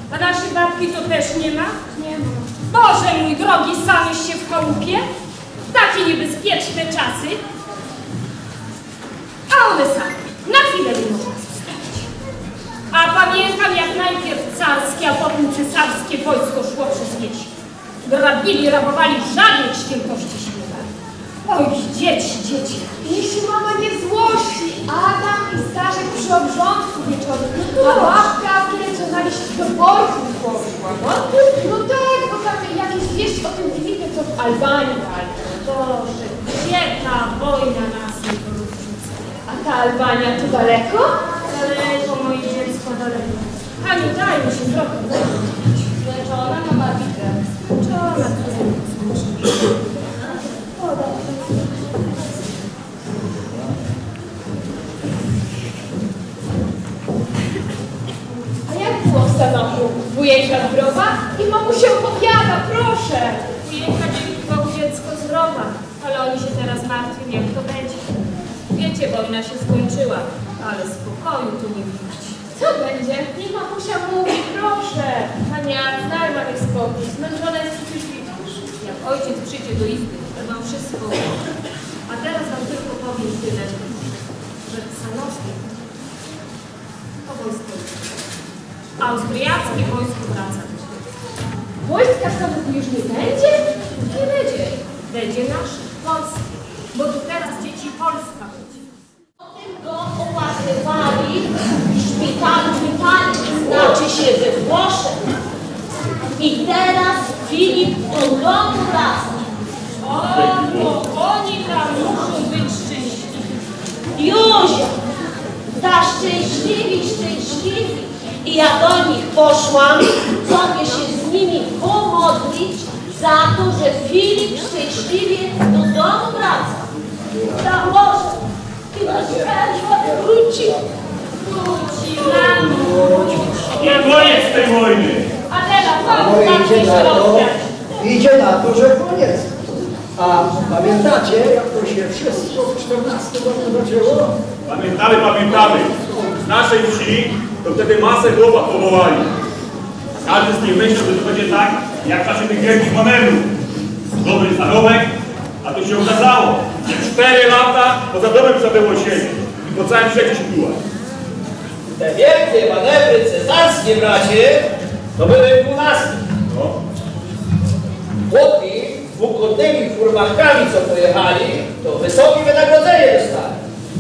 A naszej babki to też nie ma? Nie ma. Boże mój drogi, samyście w chałupie? Takie niebezpieczne czasy. A one same. Na chwilę nie można zostawić. A pamiętam, jak najpierw carskie, a potem cesarskie wojsko szło przez wieś. Grabili, rabowali, żadnych świętości się nie dali. Oj, dzieci, dzieci. Niech się mama nie złości. Adam i Staszek przy obrządku wieczornym. A babka, kiedy czekaliście do portu poszła. No tak, bo tam jakieś wieści o tym Filipie, co w Albanii walczy. Boże, gdzie ta wojna nas nie porzuca? A ta Albania tu daleko? Daleko, moje dziecko, daleko. Haniu, daj mi się trochę wyrozumieć. Leczona na Marwitę. Czora, A jak było w Sanoku? Wujejka zdrowa? I mamusia opowiada, proszę. Wujejka dzięki Bogu dziecko zdrowa, ale oni się teraz martwią, jak to będzie. Wiecie, wojna się skończyła, ale spokoju tu nie widać. Co będzie? Niech mamusia mówi, proszę. Hania, daj mamy spokój, zmęczona jest przecież widzisz. Jak ojciec przyjdzie do izby, to wam wszystko opowie. A teraz wam tylko powiem tyle, że Sanowski to wojsko austriackie wojsko wraca do siebie. Wojska w Sanoku już nie będzie? Nie będzie. Będzie nasze, polskie. Bo tu teraz dzieci Polska będzie. Potem go opłakiwali w szpitalu w Italii, znaczy się we Włoszech. I teraz Filip do domu wraca. O, bo oni tam muszą być szczęśliwi. Józia, ta szczęśliwi. I ja do nich poszłam, sobie się z nimi pomodlić za to, że Filip szczęśliwie do domu wraca. Tam może i nasz wróci. Wróci, mamo. Nie koniec tej wojny! Adela, Bo pomóż nam idzie się na to, rozwiać. idzie na to, że koniec. A pamiętacie, jak to się wszystko w 14 roku zaczęło? Pamiętamy. Z naszej wsi to wtedy masę chłopa powołali. Każdy z nich myślał, że to będzie tak, jak w czasie tych wielkich manewrów. Dobry zarobek, a to się okazało, że 4 lata poza domem trzeba było siedzieć i po całym świecie się tułać. Te wielkie manewry cesarskie, bracie, to były 12. No. Chłopi z dwukrotnymi furmankami, co pojechali, to wysokie wynagrodzenie dostali.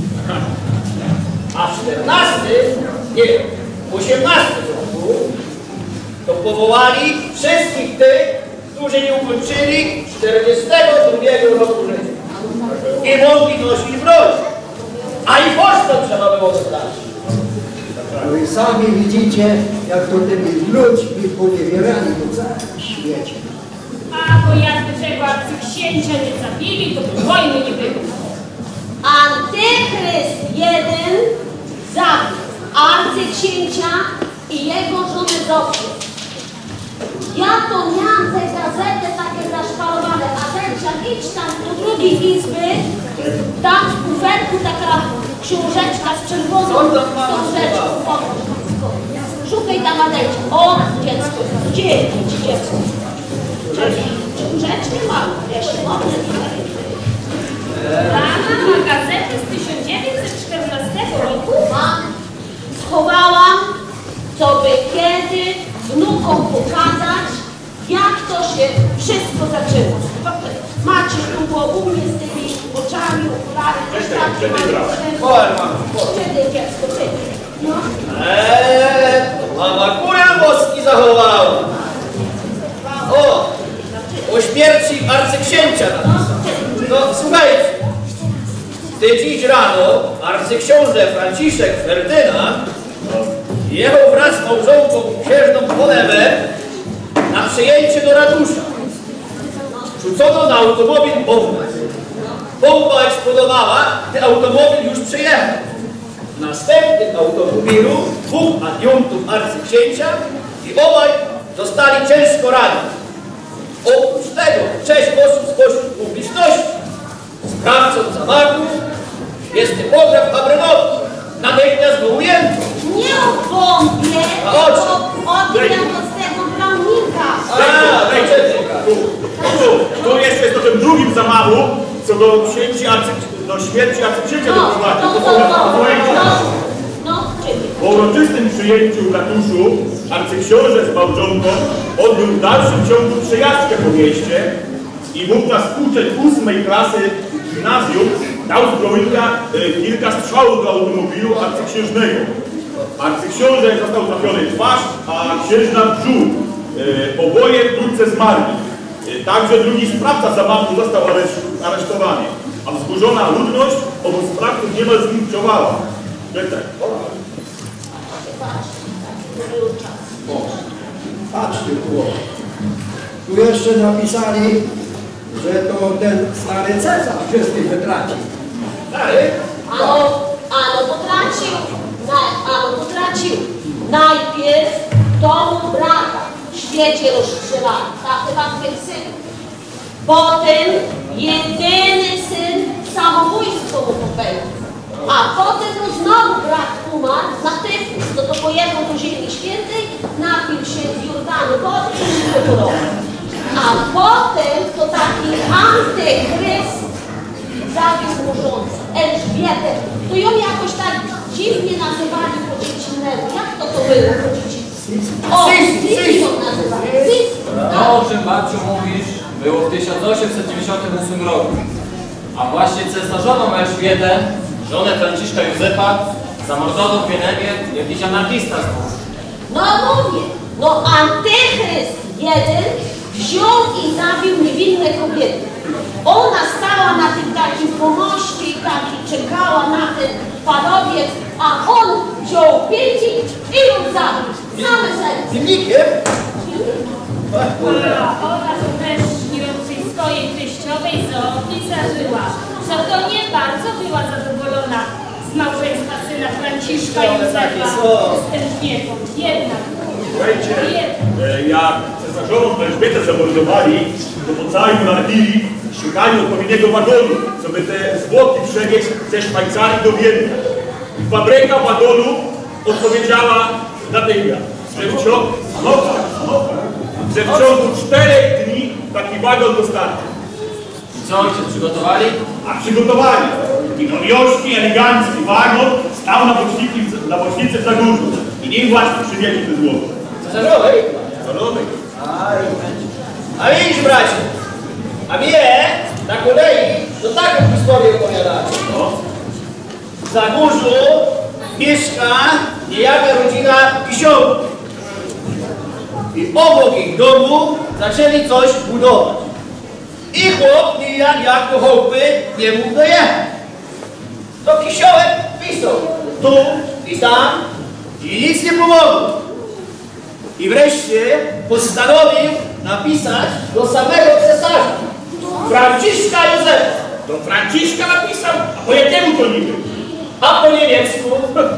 A w 14, nie, w 18 roku to powołali wszystkich tych, którzy nie ukończyli 42 roku życia. I mogli nosić broń. A i pocztą trzeba było dostać. No i sami widzicie, jak to tymi ludźmi poniewierali po całym świecie. A bo jakby tego arcyksięcia nie zabili, to by wojny nie było. Antychryst jeden zabił arcyksięcia i jego żonę Zofię. Ja to miałam te gazety takie zaszpalowane, a Tercia, idź tam do drugiej izby, tam w kuferku taka książeczka z czerwoną wstążeczką. Szukaj tam, Adelcia. O, dziecko, gdzie dziecko? Książeczkę mam, jeszcze mogę tutaj. Rana ma gazetę z 1914 roku. Mam, schowałam, co by kiedy wnukom pokazać, jak to się wszystko zaczęło. Macie tu było u mnie z tymi oczami, okulary, też takie Kiedy dziecko, kiedy? No. To mama kurę boski zachowała. O śmierci arcyksięcia napisał. No słuchajcie, ty dziś rano arcyksiąże Franciszek Ferdynand jechał wraz z małżonką księżną Polewę na przyjęcie do ratusza. Rzucono na automobil bombę. Bomba eksplodowała, gdy automobil już przyjechał. W następnym automobilu 2 adiuntów arcyksięcia i obaj zostali ciężko ranni. Oprócz tego 6 osób spośród publiczności. Sprawcą zamachu jest typograf Abrynowi. Natychmiast go ujęto. Nie o bombie, A o czym? o tym, jak śmierci arcyksięcia No, doprowadził. czyli. Po uroczystym przyjęciu w ratuszu arcyksiąże z małżonką odbył w dalszym ciągu przejażdżkę po mieście i wówczas uczeń 8. klasy gimnazjum dał z brońka kilka strzałów do automobilu arcyksiężnego. Arcyksiąże został trafiony w twarz, a księżna w brzuch. Oboje wkrótce zmarli. Także drugi sprawca zamachu został aresztowany, a wzburzona ludność obu sprawców niemal zlinczowana. Patrzcie tu. Tu jeszcze napisali, że to ten stary Cezar wszystkich wytraci. Stary? Potracił. Najpierw tomu brata w świecie rozstrzywali, tak chyba twych synów. Potem jedyny syn samobójstwo mu popełnił. A potem znowu brat umarł na tyfus, to pojechał do Ziemi Świętej, napił się z Jordanu wody i się porobił. A potem to taki antychryst zabił mu żonę, Elżbietę. To ją jakoś tak dziwnie nazywali po dziecinemu. Jak to było po dziecinemu? O, Sis ją nazywali. To, o czym babciu mówisz, było w 1898 roku. A właśnie cesarzoną Elżbietę, żonę Franciszka Józefa, zamordował w Wienewie jakiś anarchista z Bożu. No mówię, antychryst jeden wziął i zabił niewinne kobiety. Ona stała na tym takim pomoście i czekała na ten parowiec, a on wziął pięci i ją zabił. Same serce. Zimnikiem? Ona to też śniącej swojej teściowej Zofii zażyła, co to nie bardzo była zadowolona z małżeństwa syna Franciszka Józefa z Elżbietą. Jednak. Słuchajcie, jak cesarzową Elżbietę zamordowali, to po całej monarchii szukali odpowiedniego wagonu, co by te zwłoki przewieźć ze Szwajcarii do Wiednia. Fabryka wagonu odpowiedziała natychmiast, że w ciągu 4 dni taki wagon dostarczy. I co ojciec przygotowali? A przygotowali. I nowiuszki, elegancki wagon stał na bocznicy w Zagórzu. I nim właśnie przywieźli te zwłoki. Cesarzowej? Cesarowej. A widzisz, bracie, a mnie na kolei to taką historię opowiadali. No. W Zagórzu mieszka niejaka rodzina Kisiołów. I obok ich domu zaczęli coś budować. I chłop nijak jak do chałupy nie mógł dojechać. To Kisiołek pisał tu i tam i nic nie pomogło. I wreszcie postanowił napisać do samego cesarza, Franciszka Józefa. Do Franciszka napisał, a po jakiemu to niby? A po niemiecku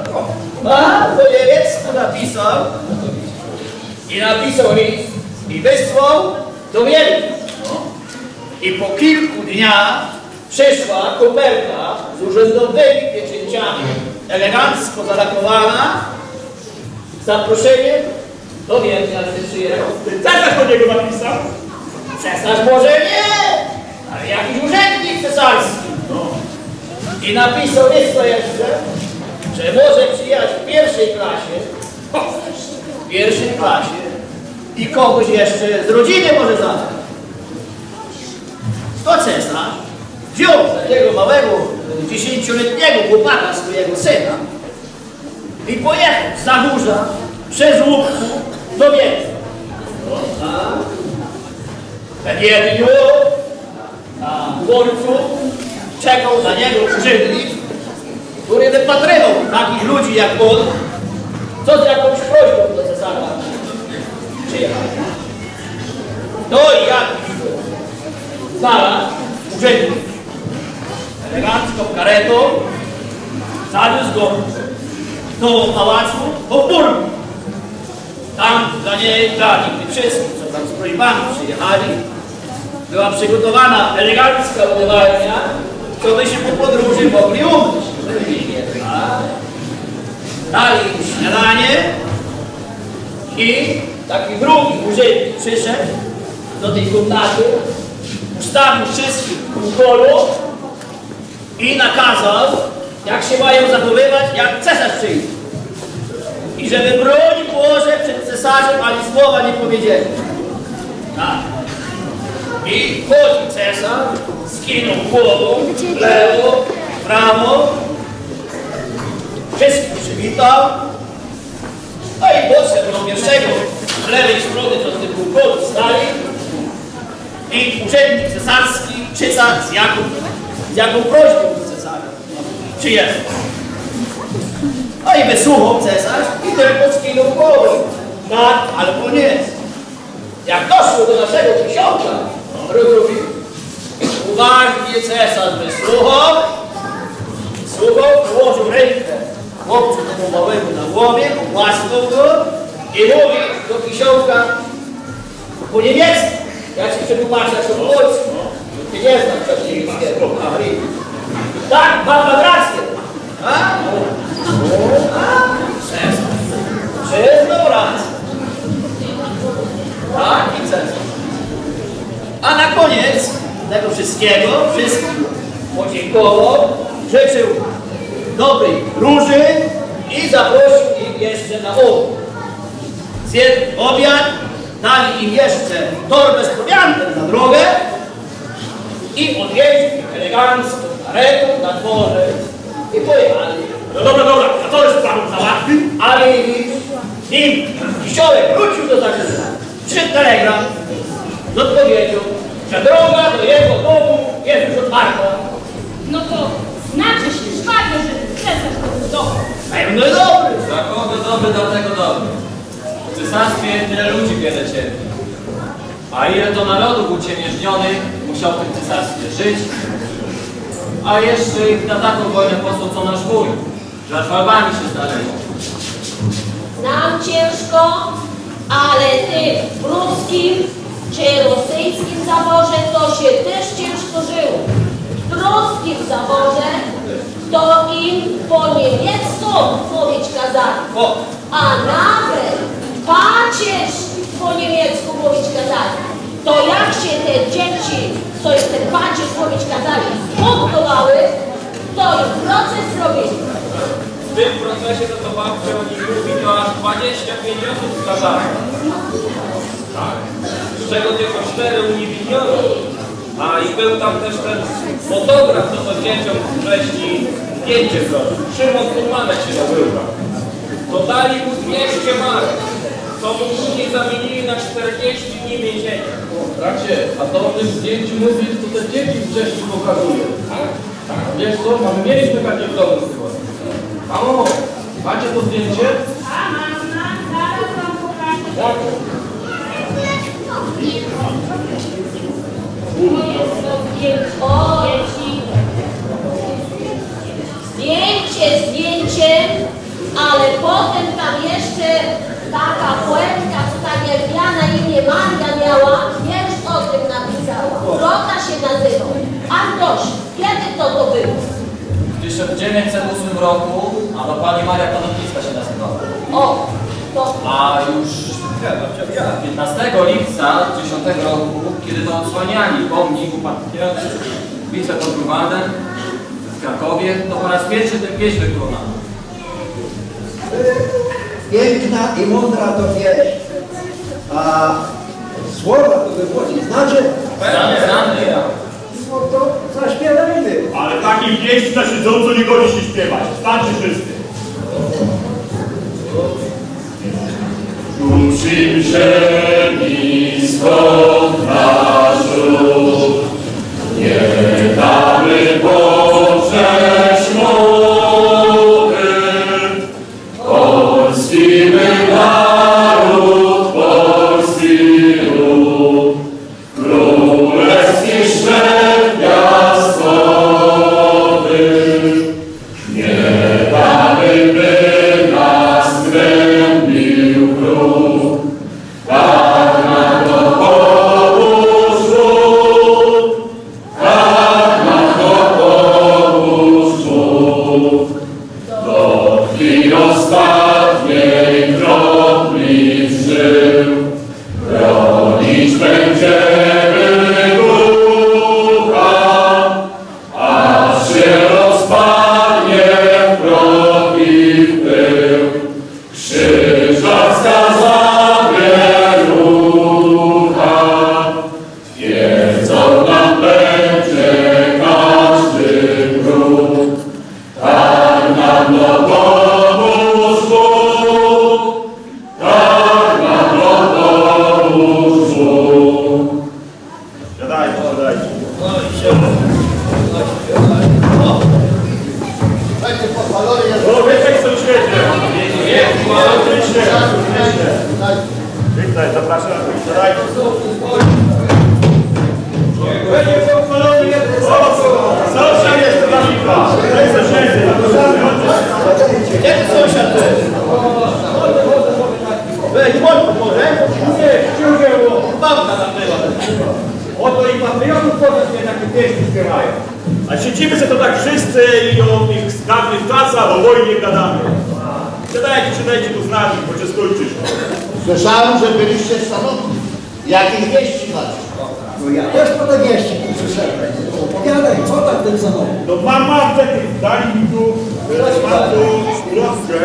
napisał i napisał list i wysłał do Wielki. I po kilku dniach przyszła koperta z urzędowymi pieczęciami, elegancko zalakowana, zaproszenie do Wielki, ale ty przyjechał. Cesarz do niego napisał? Cesarz może nie, ale jakiś urzędnik cesarski. I napisał jeszcze, że może przyjechać w pierwszej klasie i kogoś jeszcze z rodziny może zabrać. To cesarz wziął takiego małego, 10-letniego chłopaka swojego syna i pojechał z Zagórza przez Łupku do Wielki. Ten jedniu na dworcu czekał na niego urzędnik, który wypatrywał takich ludzi jak on, co z jakąś prośbą do cesarza przyjechał. No i jak znalazł urzędnik elegancką karetą, zawiózł go do pałacu Hofburgu. Tam dla nich wszystkich, co tam z prośbami przyjechali, była przygotowana elegancka umywalnia, co by się po podróży mogli umyć. Dali im śniadanie i taki drugi urzędnik przyszedł do tej komnaty, ustawił wszystkich w pokoju i nakazał, jak się mają zachowywać, jak cesarz przyjdzie. I żeby broń Boże przed cesarzem ani słowa nie powiedzieli. Tak. I chodzi cesarz, skinął głową, w lewo, w prawo, wszystkich przywitał, no i podszedł do pierwszego z lewej strony, co z tym półkolu stali, i urzędnik cesarski czyta z jaką prośbą do cesarza. Czy jest? No i wysłuchał cesarz i tylko skinął głową. Tak albo nie. Jak doszło do naszego książka, rozumiał. Uważnie cesarz wysłuchał, położył rękę chłopcu temu małemu na głowie, głaskał go i mówi do Kisiołka po niemiecku. Ja ci przetłumaczę jak to po polsku. Ty nie znasz niemieckiego. Tak, mam rację. Cesarz. Przyznał rację. Tak i cesarz. A na koniec tego wszystkim podziękował, życzył dobrej róży i zaprosił ich jeszcze na obiad. Zjedli obiad, dali im jeszcze torbę z prowiantem na drogę i odwieźli elegancko karetą na dworze i pojechali. No dobra, a co jest sprawą załatwił? Ale nim Kisiołek wrócił do Zagrzyna, przyszedł telegram z odpowiedzią, że droga do jego domu jest już otwarta. No to znaczy się szwagier, że cesarz to był dobry. Pewno dobry. Dla kogo dobry, dla tego dobry. W cesarstwie tyle ludzi wiele cierpi. A ile to narodów uciemiężnionych musiał w tym cesarstwie żyć. A jeszcze ich na taką wojnę posłał co nasz wuj, że aż Albanii się znaleźli. Nam ciężko, ale ty w pruskim czy rosyjskim zaborze to się też ciężko żyło. W pruskim zaborze to im po niemiecku mówić kazali, a nawet pacierz po niemiecku mówić kazali. To jak się te dzieci, co jest ten pacierz mówić kazali, zbuntowały, to im proces zrobili. W tym procesie to babcia o nich mówi, to aż 25 osób skazano. Tak. Z czego tylko 4 uniewinniono. A i był tam też ten fotograf, co dzieciom wcześniej zdjęcie zrobił. Szymon Furmanek się nazywa. To dali mu 200 marek, co mu później zamienili na 40 dni więzienia. Bracie, a to o tym zdjęciu mówisz, to te dzieci wcześniej pokazuje. Tak? Wiesz co, mieliśmy takie w domu chyba. Mamo, macie to zdjęcie? A mama, zaraz wam pokażę. To jest to zdjęcie. O, Dzieci. zdjęciem, ale potem tam jeszcze taka poetka, co tak jak ja na imię Maria miała, wiersz o tym napisała. Rota się nazywał. Antoś, kiedy to było? W 1908 roku, a to pani Maria Konopnicka się nazywała. O, to... A już 15 lipca 10 roku, kiedy to odsłaniali pomnik upadających bitwę pod Grunwaldem w Krakowie, to po raz pierwszy tę pieśń wykonano. Piękna i mądra to wieść, a słowa to wywodzi. Znaczy? Znany. No to zaśpiewajmy. Ale takiej pieśni na siedząco nie godzi się śpiewać. Stańcie wszyscy. Rzucim ziemi skąd naszów, nie damy Boże śmody. Polski my naród, polski lud, królewski szczep piastowy. Nie damy, by nas gnębił wróg, tutaj, zapraszam. Dajcie. Będzie pochwalony jeden sąsiad jest dla Micha. Weź sąsiedzę, zapraszamy. Gdzie ty sąsiad to jest? Weź, chodź, może? Nie, ściągę, Babka tam była. oto i patriotów podać mnie takie pieśni śpiewają. A siedzimy sobie to tak wszyscy i o tych dawnych czasach, o wojnie gadamy. Czytajcie tu z nami, bo się skończysz. Słyszałem, że byliście w Sanoku. Jakieś wieści macie? No ja też po te wieści tu przyszedłem. Opowiadaj, co tam w tym samochodzie? No mam czekaj, dali mi tu, mam tu ulotkę.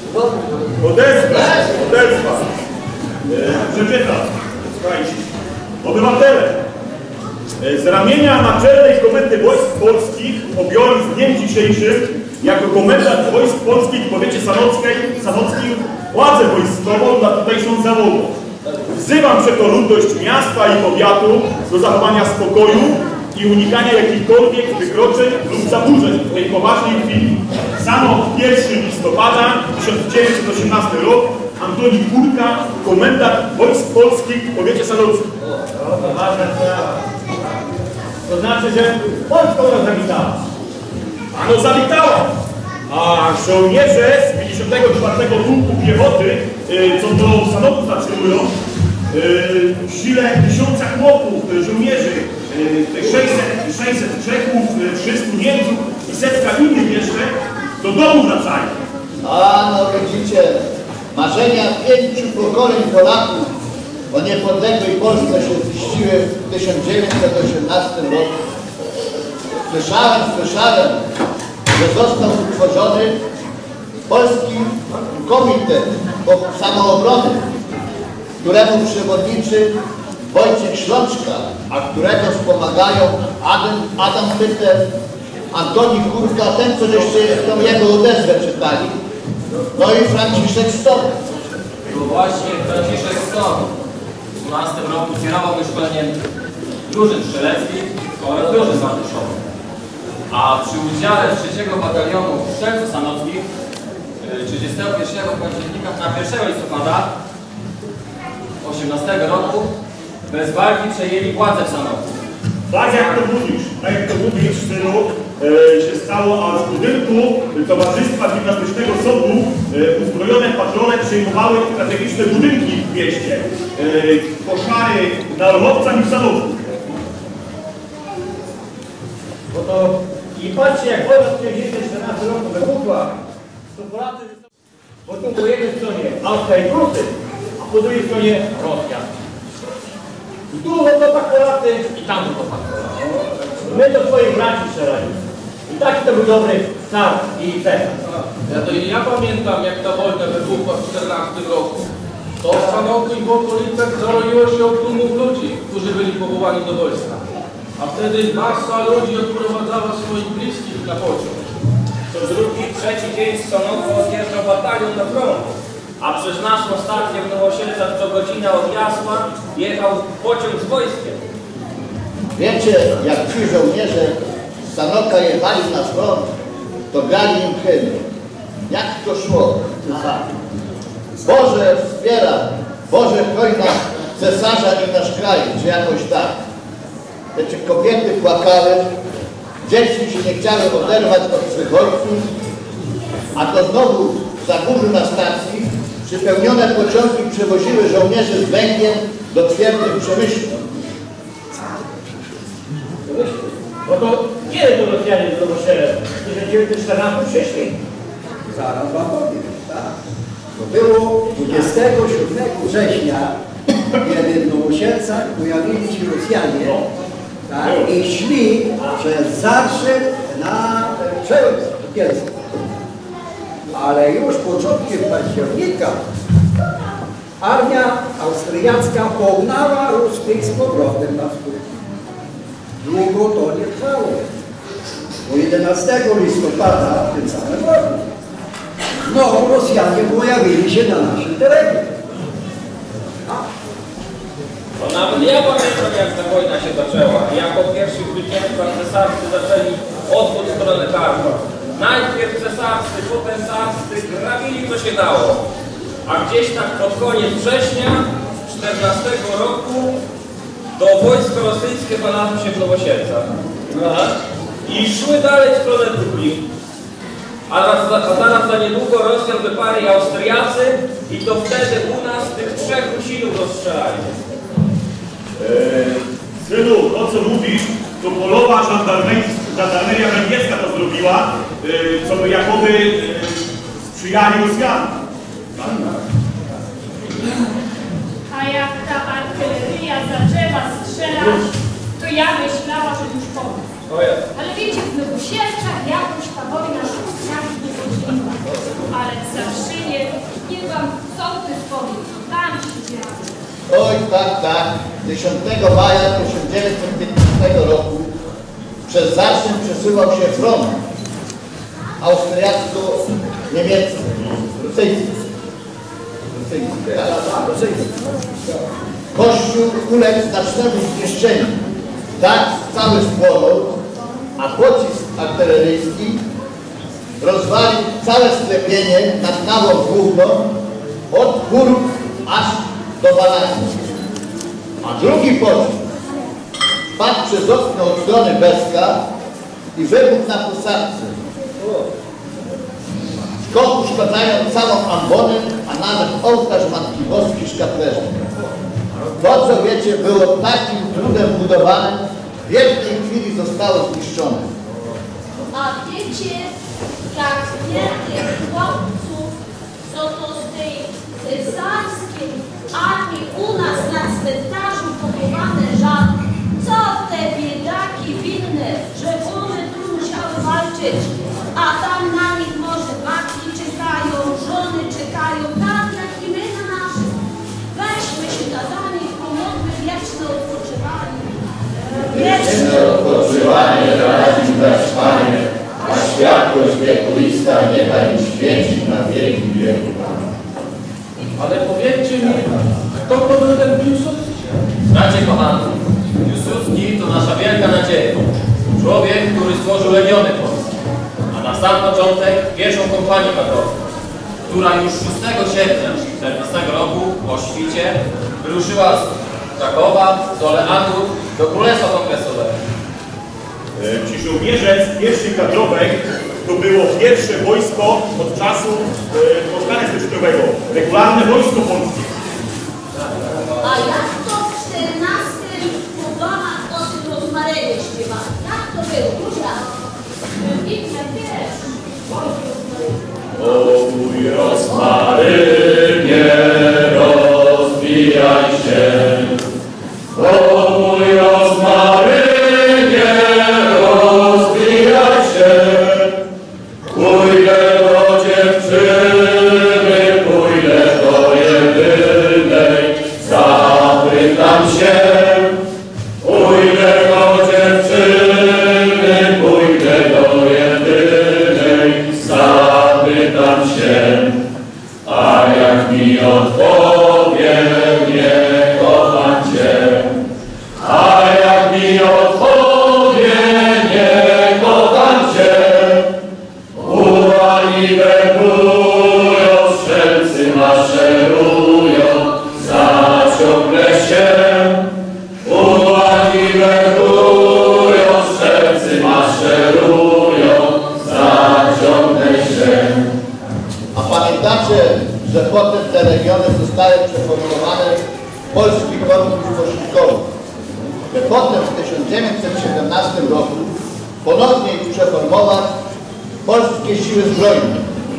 Odezwa. Przeczytam. Słuchajcie. Obywatele. Z ramienia Naczelnej Komendy Wojsk Polskich pobiorę z dniem dzisiejszym jako komendant Wojsk Polskich w powiecie sanockim władzę wojskową dla tutejszą załogą. Wzywam przeto ludność miasta i powiatu do zachowania spokoju i unikania jakichkolwiek wykroczeń lub zaburzeń w tej poważnej chwili. Samo 1 listopada 1918 rok Antoni Kurka, komendant Wojsk Polskich w powiecie sanockim. To ważna sprawa. To znaczy, że Polską nas zawitała. Ano zawitała. A żołnierze z 54 Pułku Piechoty, co do Sanoku zatrzymują, w sile 1000 chłopów, żołnierzy, 600 Czechów, 300 Niemców i setka innych jeszcze, do domu wracają. A no widzicie, marzenia 5 pokoleń Polaków o niepodległej Polsce się ziściły w 1918 roku. Słyszałem, że został utworzony Polski Komitet Samoobrony, któremu przewodniczy Wojciech Ślączka, a którego wspomagają Adam Pyter, Antoni Kurka, ten, co żeście tą jego odezwę czytali, no i Franciszek Stok. To właśnie Franciszek Stok w 12 roku kierował wyszkoleniem drużyn strzeleckich oraz drużyn wartyszowych. A przy udziale 3 batalionu strzelców sanockich 31 października na 1 listopada 18 roku bez walki przejęli władzę w Sanoku. Tak jak to mówisz, synu, się stało, a z budynku Towarzystwa Gimnastycznego Sobu uzbrojone patrole przejmowały strategiczne budynki w mieście. Koszary na Lwowcach i w Sanoku. No to i patrzcie, jak wojna w 1914 roku wybuchła, to Polacy po tym po jednej stronie Austria i Prusy, a po drugiej stronie Rosja. I tu to tak Polacy i tam to tak Polacy. My do swoich braci strzelali. I taki to był dobry car i cesarz. Ja pamiętam, jak ta wojna wybuchła w 14 roku. To w Sanoku i w okolicach zaroiło się od tłumów ludzi, którzy byli powołani do wojska. A wtedy masa ludzi odprowadzała swoich bliskich na pociąg. Co drugi, trzeci dzień z Sanoku odjeżdżał batalion na front, a przez naszą stację w Nowosielcach co godzina od Jasła jechał pociąg z wojskiem. Wiecie, jak ci żołnierze z Sanoka jechali na front, to grali im hymn. Jak to szło? Boże wspiera, Boże chroni nas, cesarza i nasz kraj, czy jakoś tak. Wiecie, kobiety płakały, dzieci się nie chciały oderwać od swych ojców, a to znowu za burzu na stacji przypełnione pociągi przewoziły żołnierzy z węglem do twierdzy w Przemyślu. No to kiedy to Rosjanie z Nowosielec? W 1914 przyszli? Zaraz wam powiem, tak. To było 27 września, kiedy w Nowosielcach pojawili się Rosjanie, tak, i szli przez Zarszew na Przełęcz Bielsko. Ale już początkiem października armia austriacka pognała ruskich z powrotem na wschód. Długo to nie trwało, bo 11 listopada w tym samym roku znowu Rosjanie pojawili się na naszym terenie. No nawet ja pamiętam, jak ta wojna się zaczęła. Jako pierwsi zwycięstwa cesarscy zaczęli odwód w stronę Karpat. Najpierw cesarscy, potem carscy, grabili co się dało. A gdzieś tak pod koniec września, w 14 roku do wojska rosyjskie znalazły się w Nowosielcach. I szły dalej w stronę Dubli. A zaraz za niedługo Rosjan wyparli Austriacy i to wtedy u nas tych 3 Rusinów rozstrzelali. Synu, to co mówisz, to polowa żandarmeria węgierska to zrobiła, co by jakoby sprzyjali Rosjanom. A jak ta artyleria zaczęła strzelać, to ja myślała, że już po nas. Ale wiecie, w Nowosielcach jakoś ta wojna z Rosjami nie chodziła. Ale w Zarszynie, nie wam sołtys powie, tam się działo. Oj, tak. 10 maja 1915 roku przez Zarszyn przesyłał się front austriacko-niemiecki, rosyjski. Kościół uległ znacznemu zniszczeniu. Tak cały spłonął, a pocisk artyleryjski rozwalił całe sklepienie nad Nawą Główną od gór aż do Balańska. A drugi pocisk padł przez okno od strony Beska i wybuchł na posadzce. Skok uszkadzając całą ambonę, a nawet ołtarz Matki Boskiej szkaplerzem. To, co wiecie, było takim trudem budowane, w jednej chwili zostało zniszczone. A wiecie, jak wiele chłopców, co to z tej cesarskiej armii u nas na cmentarzu pochowane żal, co te biedaki winne, że one tu musiały walczyć, a tam na nich może matki czekają, żony czekają, tak jak i my na naszych. Weźmy się za nich, pomódlmy wieczne odpoczywanie. Wieczne odpoczywanie radzi dać Panie, a światłość wiekuista niechaj im świeci na wieki wieku. Ale powiedzcie mi, kto to był ten Piłsudski? Bracie kochani, Piłsudski to nasza wielka nadzieja. Człowiek, który stworzył Legiony Polskie, a na sam początek pierwszą kompanię kadrową, która już 6 sierpnia 14 roku po świcie wyruszyła z Krakowa, z Oleanów do Królestwa Kongresowego. Ci żołnierze z pierwszej kadrowej to było pierwsze wojsko od czasu powstania styczniowego. Regularne wojsko polskie. A jak to w 14 po domach o tym rozmarynie śpiewali? Jak to było? Duża. Inne wiesz. O mój rozmarynie, rozwijaj się. O mój rozmarynie, rozwijaj się. Pójdę do dziewczyny, pójdę do jedynej, zapytam się. Pójdę do dziewczyny, pójdę do jedynej, zapytam się. A jak mi odpowie, nie kocham Cię. A jak mi odpowie, nie kocham Cię. Uwagi wędrują, strzelcy maszerują, zaciągnę się. Uwagi wędrują, strzelcy maszerują, zaciągnę się. A pamiętacie, że potem te legiony zostały przeformowane w polski korpus posiłkowy, że potem w 1917 roku ponownie ich przeformować w polskie siły zbrojne.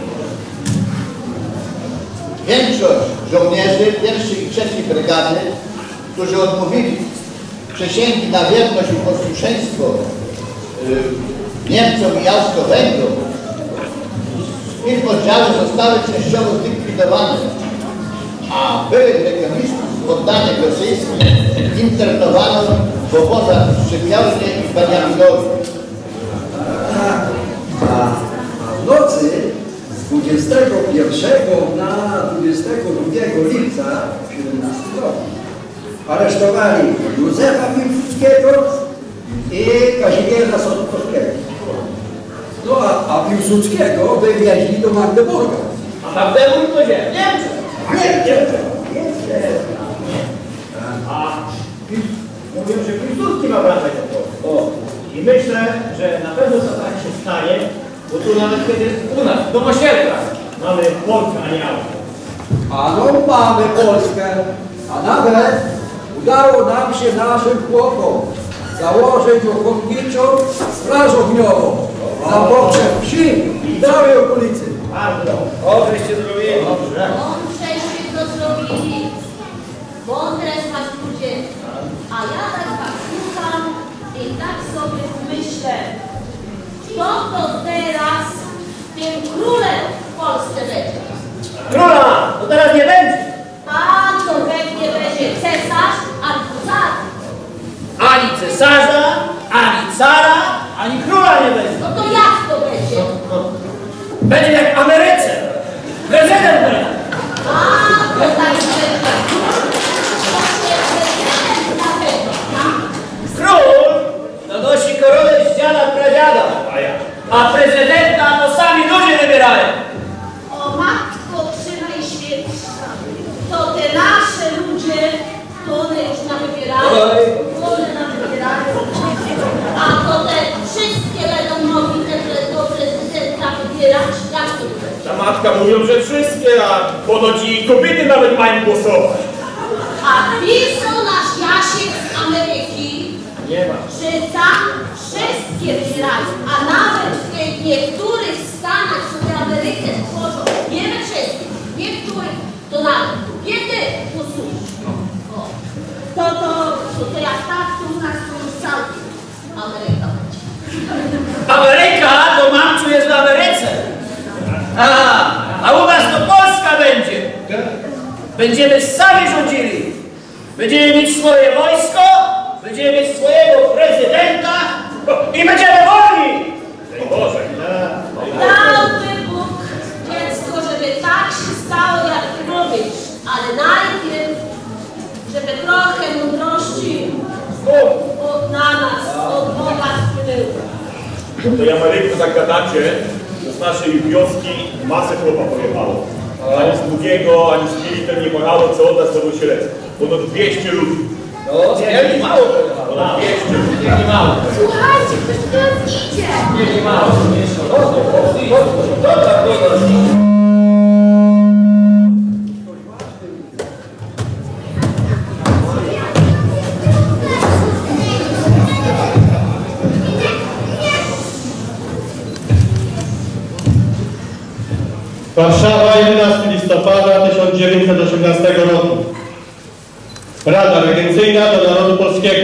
Większość żołnierzy 1. i 3. brygady, którzy odmówili przysięgi na wierność i posłuszeństwo Niemcom i Austro-Węgrom, ich oddziały zostały częściowo zlikwidowane, a byłych legionistów z poddanych rosyjskich internowano w obozach w Szczypiornie i Beniaminowie. A w nocy z 21 na 22 lipca 17 roku aresztowali Józefa Piłsudskiego i Kazimierza Sotkowskiego. No a Piłsudskiego wywieźli do Magdeburga. A Magdeburg to gdzie? Niemcy! I myślę, że na pewno to tak się stanie, bo tu nawet kiedy u nas, w Domosiedlach, mamy Polskę, a nie Austrię. A no mamy Polskę, a nawet udało nam się naszym chłopom założyć ochotniczą straż ogniową na potrzeb wsi i całej okolicy. Bardzo. Obyście zrobili. Mądrzeście to zrobili. Mądre z was ludzie. A ja tak was słucham i tak sobie myślę, kto to teraz tym królem w Polsce będzie? Króla! To teraz nie będzie. A to pewnie będzie cesarz albo car. Ani cesarza, ani cara, ani króla nie będzie. No to jak to będzie? Będzie jak w Ameryce. Prezydent będzie. A to tak będzie. Właśnie prezydent na pewno, tak? Król to nosi koronę z dziada pradziada. A prezydenta to sami ludzie wybierają. O matko krzywa i świętsza, to te nasze ludzie, to one już nam wybierają, one nam wybierają. A to te wszystkie będą mogli tego prezydenta wybierać, jak to będzie? Ta matka mówią, że wszystkie, a ponoć i kobiety nawet mają głosować. A pisał nasz Jasiek z Ameryki, Nie ma. że tam wszystkie wybierają, a nawet w niektórych stanach, co w Ameryce tworzą, nie we wszystkich, w niektórych to nawet kobiety posłuszą. To jak tak, to u nas to już całkiem Ameryka będzie. Ameryka to mamczu jest w Ameryce. A u nas to Polska będzie. Będziemy sami rządzili. Będziemy mieć swoje wojsko, będziemy mieć swojego prezydenta i będziemy wolni. Daj Boże. Dałby Bóg, dziecko, żeby tak się stało, jak ty mówisz, ale najpierw, żeby trochę mądrości na nas, od Boga spłynęło. To ja Maryjku tak gadacie, że z naszej wioski masę chłopa pojechało. Ani z Długiego, ani z Militem nie pojechało, co od nas do Wosielec. Ponad 200 ludzi. No, nie mało. Ponad 200 ludzi. Nie mało. Słuchajcie, ktoś do nas idzie. Nie mało. Warszawa, 11 listopada 1918 roku. Rada Regencyjna do Narodu Polskiego.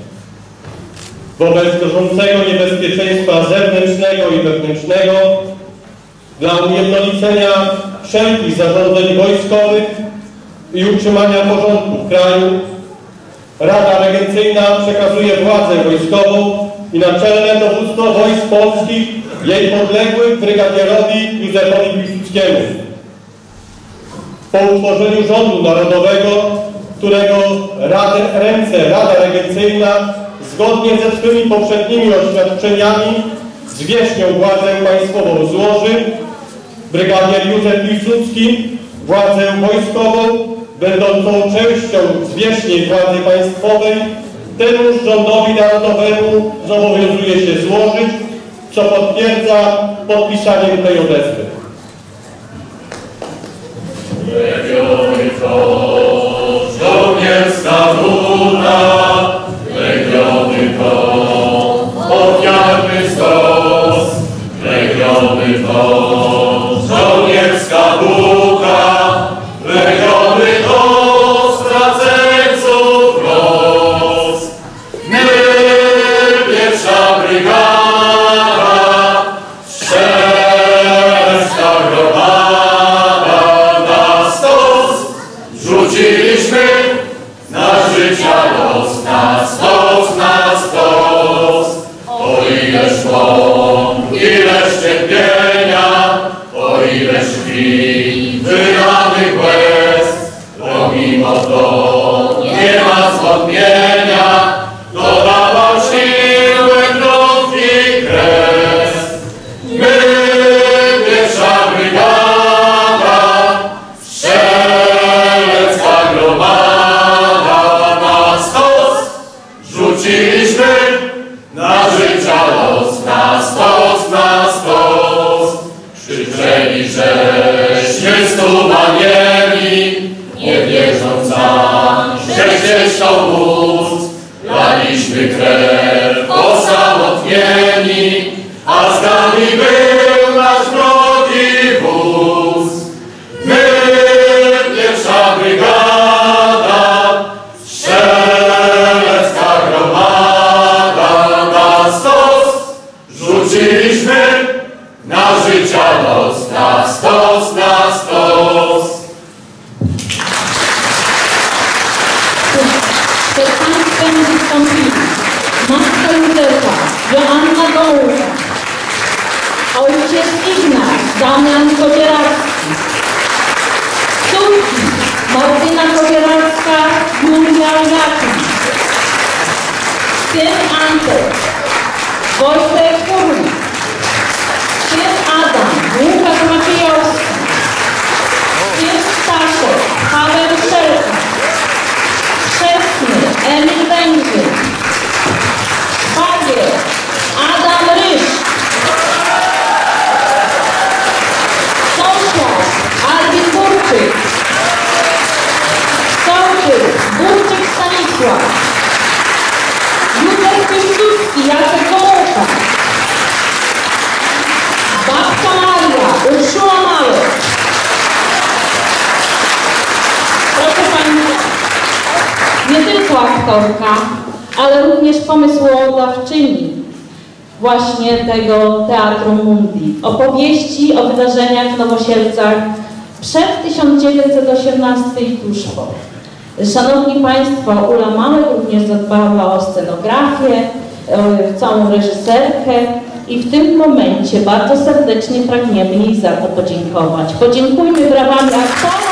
Wobec grożącego niebezpieczeństwa zewnętrznego i wewnętrznego dla ujednolicenia wszelkich zarządzeń wojskowych i utrzymania porządku w kraju, Rada Regencyjna przekazuje władzę wojskową i naczelne dowództwo wojsk polskich jej podległych brygadierowi Józefowi Piłsudskiemu. Po utworzeniu rządu narodowego, którego ręce Rada Regencyjna zgodnie ze swymi poprzednimi oświadczeniami zwierzchnią władzę państwową złoży, brygadier Józef Piłsudski władzę wojskową, będącą częścią zwierzchniej władzy państwowej, temuż rządowi narodowemu zobowiązuje się złożyć, co potwierdza podpisaniem tej odezwy. Legiony to żołnierska duma, legiony to ofiarny stos, legiony to żołnierska buka, legiony to straceńców los. My, pierwsza brygada, strzelecka gromada na stos, rzuciliśmy na życia los, na stos, na stos. O ileż łąk, ileż cierpienia, o ileż krwi, wylanych łez, pomimo to nie ma zwątpienia, dodawał siłę krwi kres. My, pierwsza brygada, strzelecka gromada na stos, rzuciliśmy na życia gośćmi wystąpili matka Józefa, Joanna Gołucha, ojciec Ignac, Damian Kobieracki, córki Martyna Kobieracka, Julia Żakin, syn Antek, Wojtek Kurnik, syn Adam, Łukasz Maciejowski, syn Staszek, Paweł Szelka, chrzestny Emil Węgiel, szwagier Adam Ryż, sąsiad Albin Burczyk, sołtys Burczyk Stanisław, Józef Kościuszki, Jacek Gomułka, babka Maria, Urszula Małek. Proszę Państwa, nie tylko aktorka, ale również pomysłodawczyni właśnie tego Teatrum Mundi. Opowieści o wydarzeniach w Nowosielcach przed 1918 i tuż po. Szanowni Państwo, Ula Małek również zadbała o scenografię, całą reżyserkę i w tym momencie bardzo serdecznie pragniemy jej za to podziękować. Podziękujmy brawami aktorów.